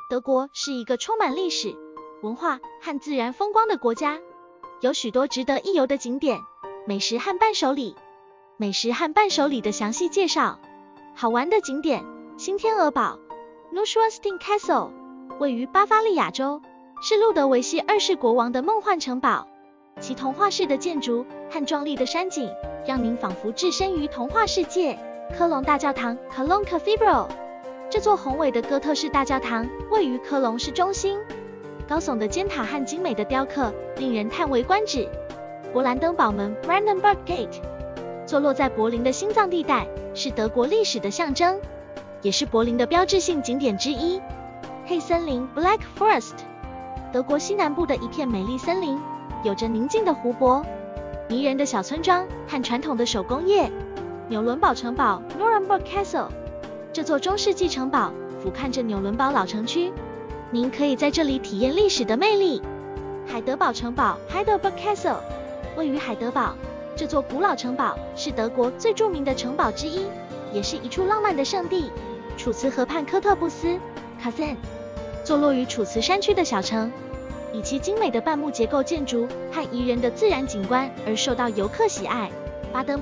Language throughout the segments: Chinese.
德国是一个充满历史、文化和自然风光的国家，有许多值得一游的景点、美食和伴手礼。美食和伴手礼的详细介绍。好玩的景点：新天鹅堡 Neuschwanstein Castle， 位于巴伐利亚州，是路德维希2世国王的梦幻城堡。其童话式的建筑和壮丽的山景，让您仿佛置身于童话世界。科隆大教堂 Cologne Cathedral， 这座宏伟的哥特式大教堂位于科隆市中心，高耸的尖塔和精美的雕刻令人叹为观止。勃兰登堡门 Brandenburg Gate， 坐落在柏林的心脏地带，是德国历史的象征，也是柏林的标志性景点之一。黑森林 Black Forest， 德国西南部的一片美丽森林，有着宁静的湖泊、迷人的小村庄和传统的手工业。纽伦堡城堡 Nuremberg Castle， 这座中世纪城堡俯瞰着纽伦堡老城区，您可以在这里体验历史的魅力。海德堡城堡 Heidelberg Castle， 位于海德堡，这座古老城堡是德国最著名的城堡之一，也是一处浪漫的圣地。楚茨河畔科特布斯 Kasen， 坐落于楚茨山区的小城，以其精美的半木结构建筑和宜人的自然景观而受到游客喜爱。巴登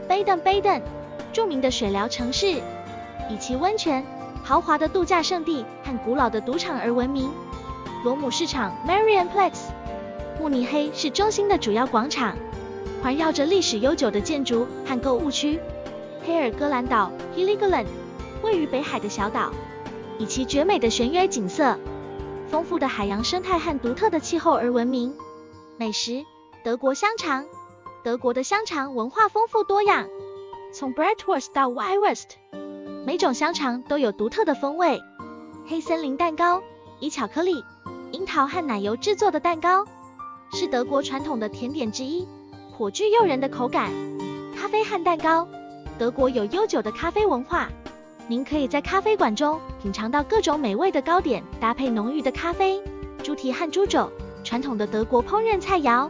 Baden， 著名的水疗城市，以其温泉、豪华的度假胜地和古老的赌场而闻名。罗姆市场 Marienplatz， 慕尼黑是中心的主要广场，环绕着历史悠久的建筑和购物区。黑尔戈兰岛 Heligoland， 位于北海的小岛，以其绝美的悬崖景色、丰富的海洋生态和独特的气候而闻名。美食：德国香肠。德国的香肠文化丰富多样，从 Bratwurst 到 Weihwurst， 每种香肠都有独特的风味。黑森林蛋糕，以巧克力、樱桃和奶油制作的蛋糕，是德国传统的甜点之一，颇具诱人的口感。咖啡和蛋糕，德国有悠久的咖啡文化，您可以在咖啡馆中品尝到各种美味的糕点，搭配浓郁的咖啡。猪蹄和猪肘，传统的德国烹饪菜肴。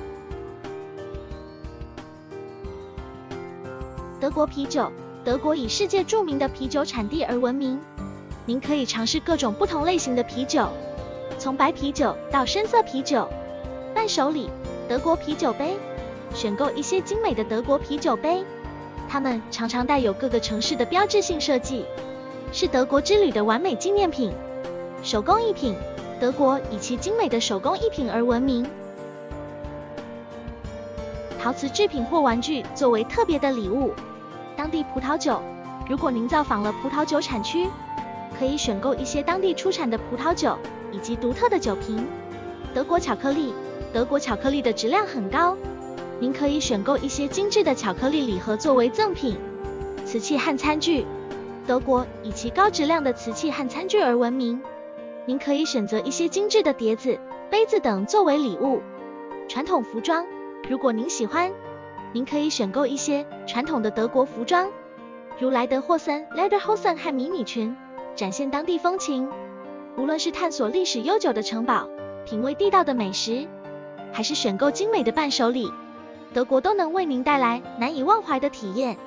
德国啤酒，德国以世界著名的啤酒产地而闻名。您可以尝试各种不同类型的啤酒，从白啤酒到深色啤酒。伴手礼：德国啤酒杯，选购一些精美的德国啤酒杯，它们常常带有各个城市的标志性设计，是德国之旅的完美纪念品。手工艺品，德国以其精美的手工艺品而闻名。陶瓷制品或玩具作为特别的礼物。当地葡萄酒，如果您造访了葡萄酒产区，可以选购一些当地出产的葡萄酒以及独特的酒瓶。德国巧克力，德国巧克力的质量很高，您可以选购一些精致的巧克力礼盒作为赠品。瓷器和餐具，德国以其高质量的瓷器和餐具而闻名，您可以选择一些精致的碟子、杯子等作为礼物。传统服装，如果您喜欢，您可以选购一些传统的德国服装，如莱德霍森 Lederhosen 和迷你裙，展现当地风情。无论是探索历史悠久的城堡，品味地道的美食，还是选购精美的伴手礼，德国都能为您带来难以忘怀的体验。